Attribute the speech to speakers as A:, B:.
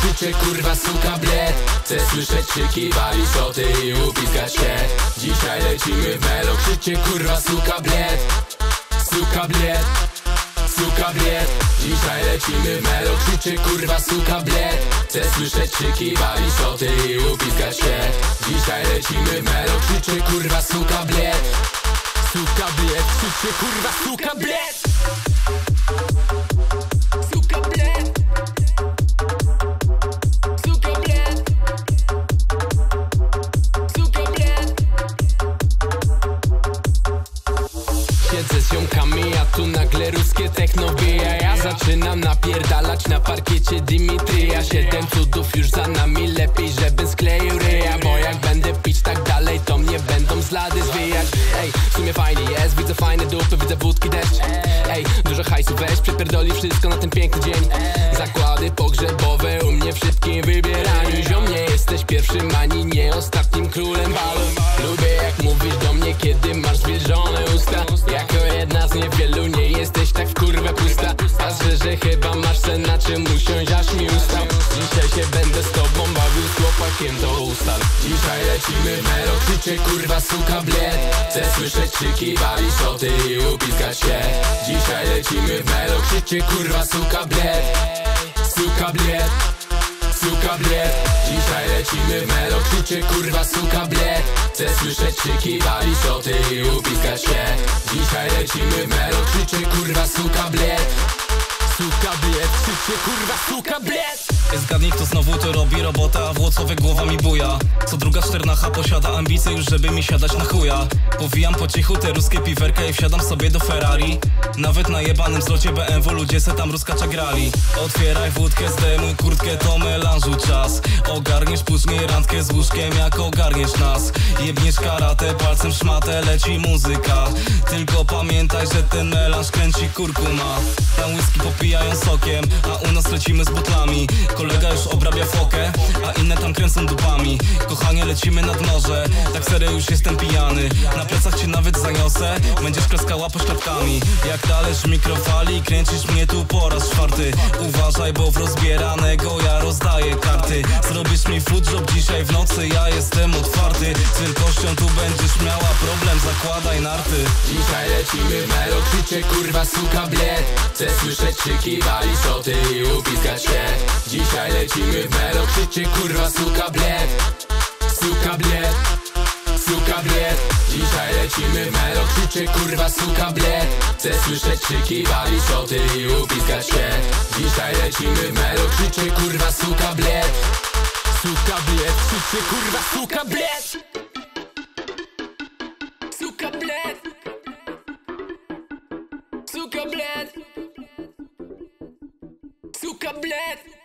A: krzyczy kurwa suka bled. Chcę słyszeć krzyki, walić szoty i upiskać się. Dzisiaj lecimy w melo, krzyczy kurwa suka bled. Suka bled, suka bled. Dzisiaj lecimy w melo, krzyczy kurwa suka bled. Chcę słyszeć krzyki, walić szoty i upiskać się. Dzisiaj lecimy w melo, krzyczy kurwa suka bled. Suka bled, krzyczy kurwa suka bled. Suka bled. Suka bled. Suka bled. Siedzę z ziomkami, a tu nagle ruskie techno wbija. Ja zaczynam napierdalać na parkiecie Dimitrija. 7 cudów już za nami, lepiej żebym skleił ryja. Bo jak będę pić tak dalej, to mnie będą z lady zwijać. Ej, w sumie fajnie jest, widzę fajne dupy, widzę wódki deszcz. Ej, dużo hajsu weź, przepierdoli wszystko na ten piękny dzień. Zakłady pogrzebowe u mnie w szybkim wybieraniu. Ziom, nie jesteś pierwszym ani nie ostatnim królem balu. Lubię jak mówisz do mnie, kiedy masz zwilżone usta. Jako jedna z niewielu nie jesteś tak w kurwę pusta. A że chyba masz sen na czym usiąść, aż mi ustał. Dzisiaj się będę z tobą bawił, z chłopakiem to ustal. Dzisiaj lecimy w melo, krzyczy kurwa suka bled. Chcę słyszeć krzyki, walić szoty i upiskać się. Dzisiaj lecimy w melo, krzyczy kurwa suka bled. Suka bled, suka bled. Dzisiaj lecimy w melo, krzyczy kurwa suka bled. Chcę słyszeć krzyki, walić szoty i upiskać się. Dzisiaj lecimy w melo, krzyczy kurwa suka bled. Suka bled, krzyczy kurwa suka bled.
B: Zgadnij kto znowu to robi robota, a w Łocowie głowa mi buja. Co druga czternacha posiada ambicje już, żeby mi siadać na chuja. Powijam po cichu te ruskie piwerka i wsiadam sobie do Ferrari. Nawet na jebanym zlocie BMW ludzie se tam ruskacza grali. Otwieraj wódkę, zdejmuj kurtkę, to melanżu czas. Ogarniesz później randkę z łóżkiem, jak ogarniesz nas. Jebniesz karatę, palcem szmatę, leci muzyka. Tylko pamiętaj, że ten melanż kręci kurkuma. Tam whisky popijają sokiem, a u nas lecimy z butlami. Kolega już obrabia fokę, a inne tam kręcą dupami. Kochanie, lecimy nad morze, tak serio już jestem pijany. Na plecach cię nawet zaniosę, będziesz klaskała pośladkami. Jak talerz mikrofali, kręcisz mnie tu po raz czwarty. Uważaj, bo w rozbieranego ja rozdaję karty. Zrobisz mi food job dzisiaj w nocy, ja jestem otwarty. Z wielkością tu będziesz miała problem, zakładaj narty.
A: Dzisiaj lecimy w melo, krzyczy kurwa suka bled. Chcę słyszeć krzyki, walić szoty i upiskać się. Dzisiaj lecimy w melo, krzyczy kurwa suka bled. Suka bled, suka bled. Dzisiaj lecimy w melo, krzyczy kurwa suka bled. Chcę słyszeć krzyki, walić szoty i upiskać się. Dzisiaj lecimy w melo, krzyczy kurwa suka bled. Suka bled, krzyczy kurwa suka bled. Suka bled. Suka bled. Suka bled.